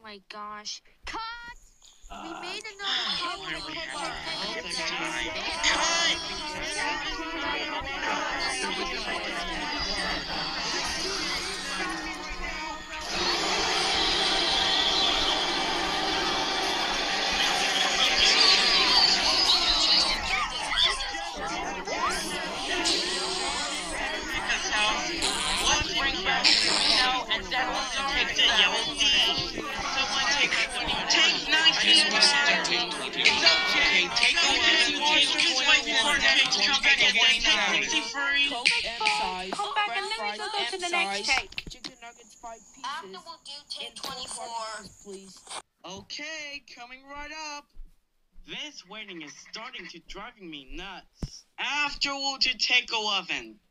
my gosh. Cut! We made and then also take the yellow D. Someone take 20. Take 19. It's okay. Take 11. Just wait for Jake to come back and then take 63. Come back and then we go to the next take. Chicken nuggets, 5 pieces. After we'll do take 24. Please. Okay, coming right up. This waiting is starting to driving me nuts. After we'll do take 11.